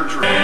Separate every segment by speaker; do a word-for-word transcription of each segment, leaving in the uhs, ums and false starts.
Speaker 1: church or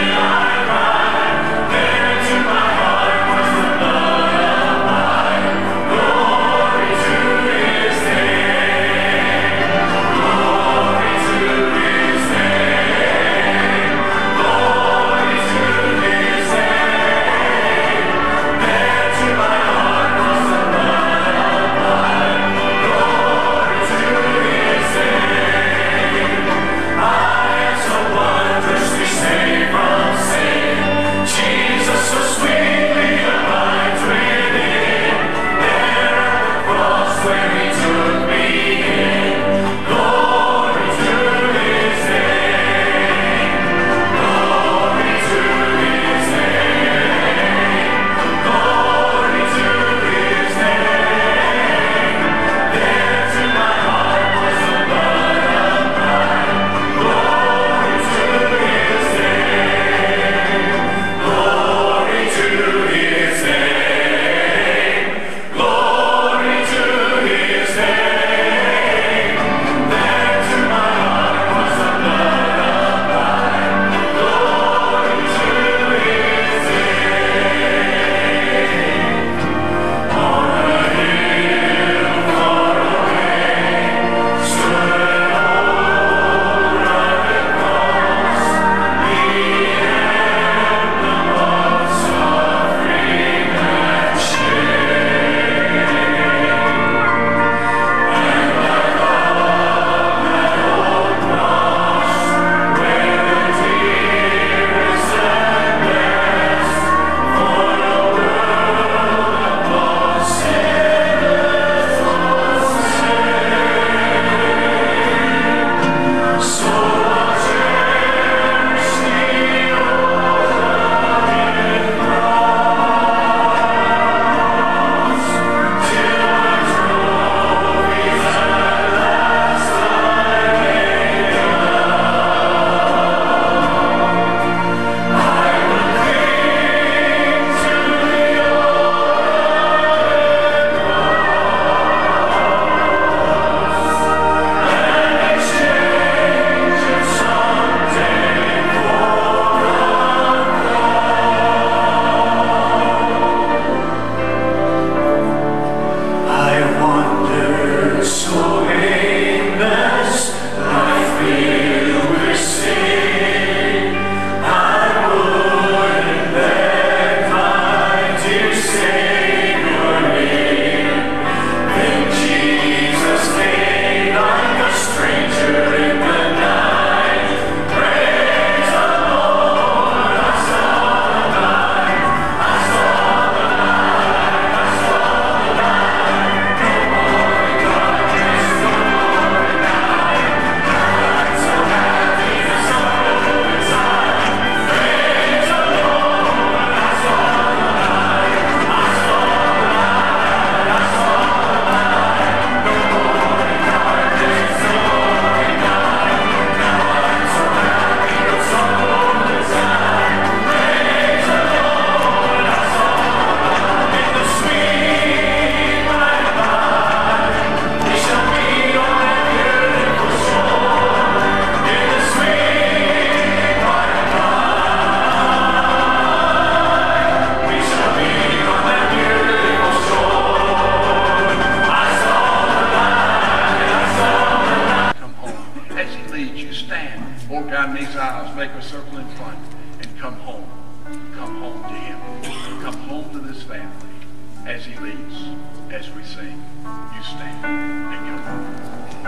Speaker 2: down these aisles, make a circle in front, and come home. Come home to him. Come home to this family as he leads, as we sing. You stand and come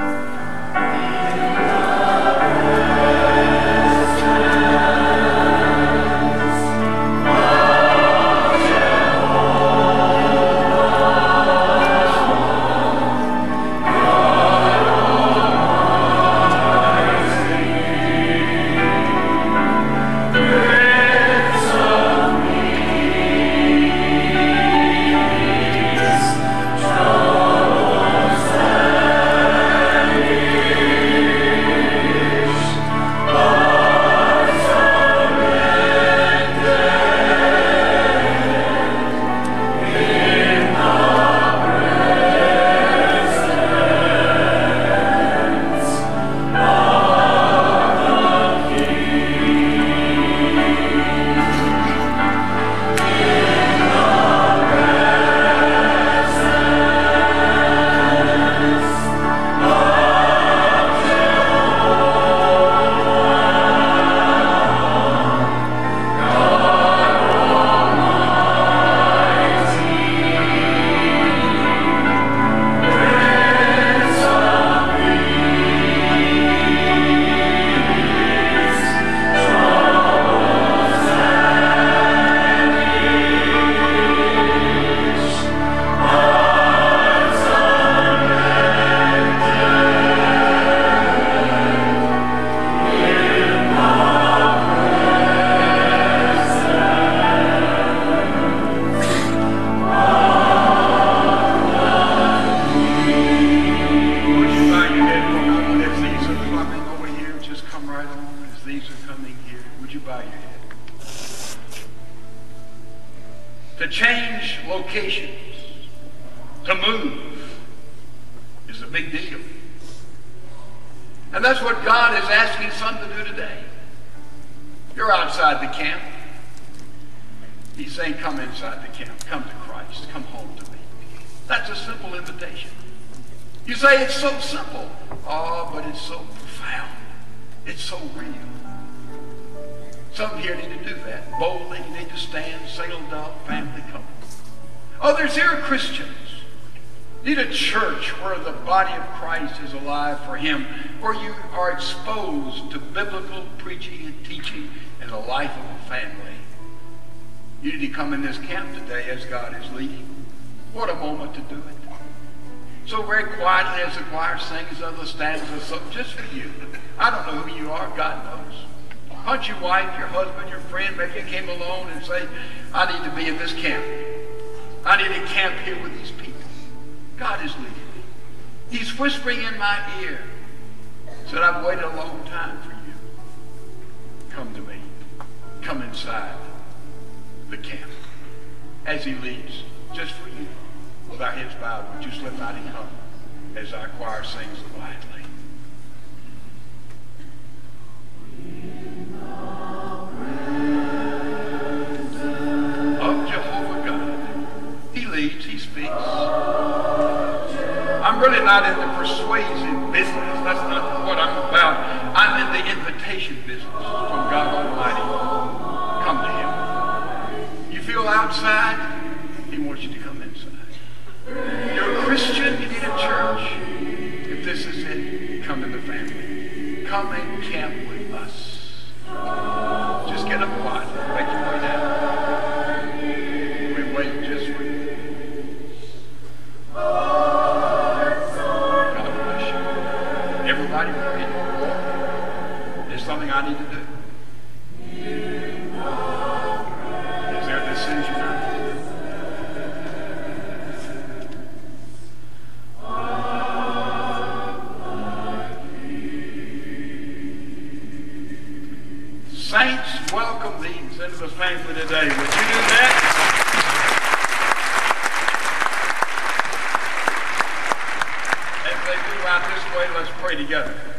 Speaker 2: home.
Speaker 3: Thank you.
Speaker 2: right on as these are coming here. Would you bow your head? To change locations, to move, is a big deal. And that's what God is asking some to do today. You're outside the camp. He's saying, come inside the camp. Come to Christ. Come home to me. That's a simple invitation. You say it's so simple. Oh, but it's so profound. It's so real. Some here need to do that. Boldly, you need to stand, sailed up, family couple. Others here are Christians. Need a church where the body of Christ is alive for him, where you are exposed to biblical preaching and teaching in the life of a family. You need to come in this camp today as God is leading. What a moment to do it. So very quietly as the choir sings other stanzas, so just for you. I don't know who you are, God knows. Punch your wife, your husband, your friend, maybe you came alone and say, I need to be in this camp. I need to camp here with these people. God is leading me. He's whispering in my ear. Said, I've waited a long time for you. Come to me. Come inside the camp. As he leads, just for you. With our heads bowed, would you slip out and come as our choir sings quietly? Of Jehovah God. He leads, he speaks. I'm really not in the persuasion business. That's not what I'm about. I'm in the invitation business from God Almighty. Come to him. You feel outside? He wants you to come inside. You're a Christian, you need a church. If this is it, come in the family. Come and camp with us. Just get up quietly. Make your way down. We wait just for you. God bless you. Everybody ready? There's something I need to do. Is there a decision I need to do? Saints, welcome these into the family today. Would you do that? As they move out this way, let's pray together.